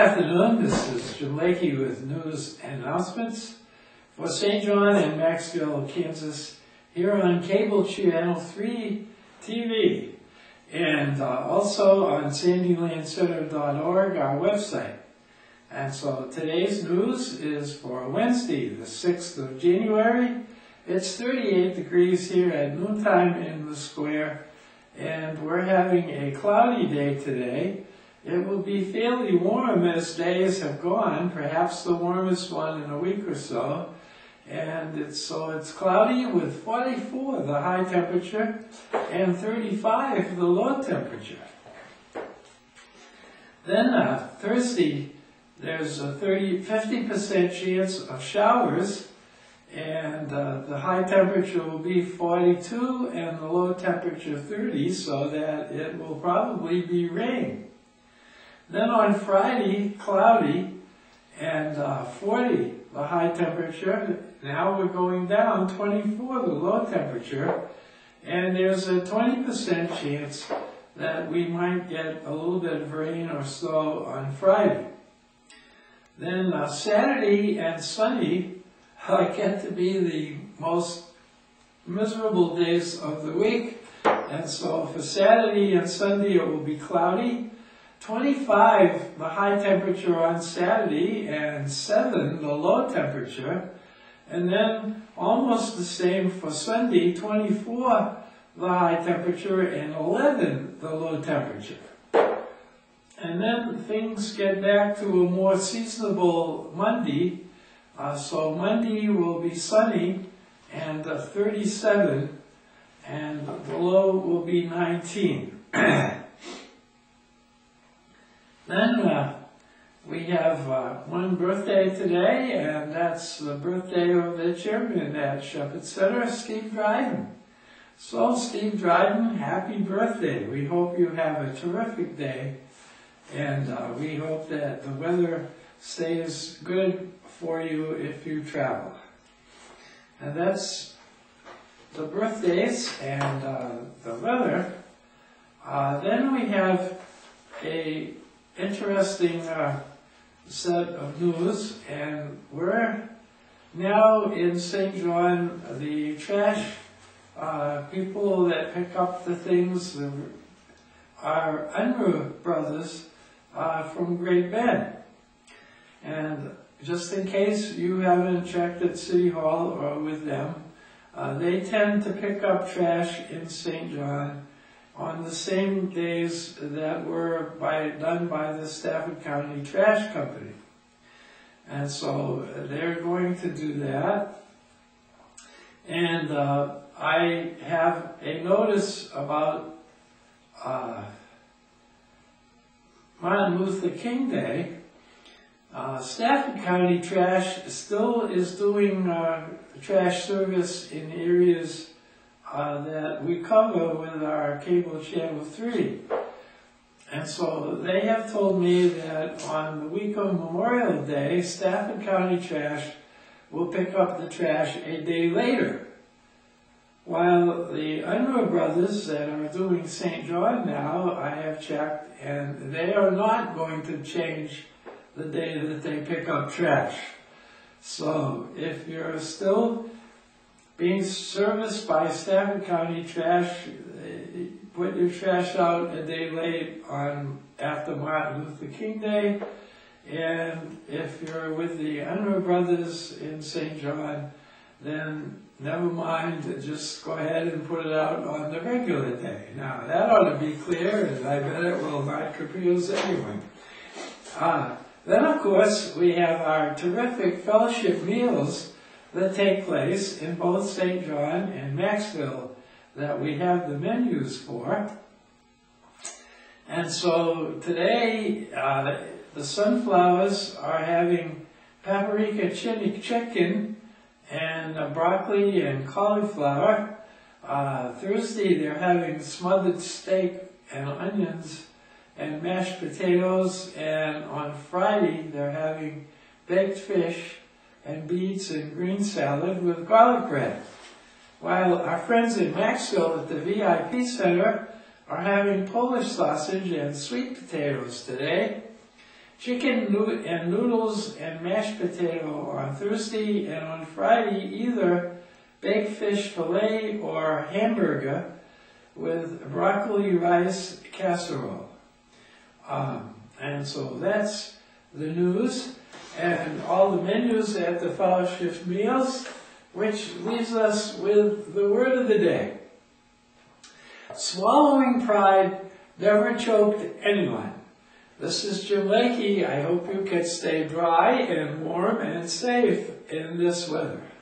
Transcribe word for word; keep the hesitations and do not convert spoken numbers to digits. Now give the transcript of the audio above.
afternoon, this is Jim Lakey with news and announcements for Saint John and Maxville, Kansas, here on Cable Channel three T V, and uh, also on sandy land center dot org, our website. And so today's news is for Wednesday, the sixth of January. It's thirty-eight degrees here at noontime in the square, and we're having a cloudy day today. It will be fairly warm as days have gone, perhaps the warmest one in a week or so. And it's, so it's cloudy with forty-four the high temperature and thirty-five the low temperature. Then uh, Thursday, there's a thirty, fifty percent chance of showers, and uh, the high temperature will be forty-two and the low temperature thirty, so that it will probably be rain. Then on Friday, cloudy and uh, forty the high temperature. Now we're going down, twenty-four the low temperature, and there's a twenty percent chance that we might get a little bit of rain or snow on Friday. Then uh, Saturday and Sunday uh, get to be the most miserable days of the week, and so for Saturday and Sunday it will be cloudy. twenty-five the high temperature on Saturday and seven the low temperature, and then almost the same for Sunday, twenty-four the high temperature and eleven the low temperature. And then things get back to a more seasonable Monday, uh, so Monday will be sunny and uh, thirty-seven, and the low will be nineteen. Then uh, we have uh, one birthday today, and that's the birthday of the chairman at Shepherd Center, Steve Dryden. So, Steve Dryden, happy birthday. We hope you have a terrific day, and uh, we hope that the weather stays good for you if you travel. And that's the birthdays and uh, the weather. Uh, then we have a interesting uh, set of news, and we're now in Saint John. The trash uh, people that pick up the things are Unruh brothers uh, from Great Bend. And just in case you haven't checked at City Hall or with them, uh, they tend to pick up trash in Saint John on the same days that were by, done by the Stafford County Trash Company. And so they're going to do that. And uh, I have a notice about uh, Martin Luther King Day. Uh, Stafford County Trash still is doing uh, trash service in areas Uh, that we cover with our Cable Channel three. And so they have told me that on the week of Memorial Day, Stafford County Trash will pick up the trash a day later. While the Unruh brothers that are doing Saint John now, I have checked, and they are not going to change the day that they pick up trash. So if you're still being serviced by Stafford County Trash, put your trash out a day late on after Martin Luther King Day. And if you're with the Unruh brothers in Saint John, then never mind, just go ahead and put it out on the regular day. Now, that ought to be clear, and I bet it will not confuse anyone. Uh, then, of course, we have our terrific fellowship meals that take place in both Saint John and Maxville that we have the menus for. And so today, uh, the Sunflowers are having paprika chili chicken and uh, broccoli and cauliflower. Uh, Thursday, they're having smothered steak and onions and mashed potatoes. And on Friday, they're having baked fish and beets and green salad with garlic bread. While our friends in Maxville at the V I P Center are having Polish sausage and sweet potatoes today. chicken noo- and noodles and mashed potato on Thursday, and on Friday either baked fish fillet or hamburger with broccoli rice casserole. Um, and so that's the news and all the menus at the Fellowship Meals, which leaves us with the word of the day. Swallowing pride never choked anyone. This is Jim Lakey. I hope you can stay dry and warm and safe in this weather.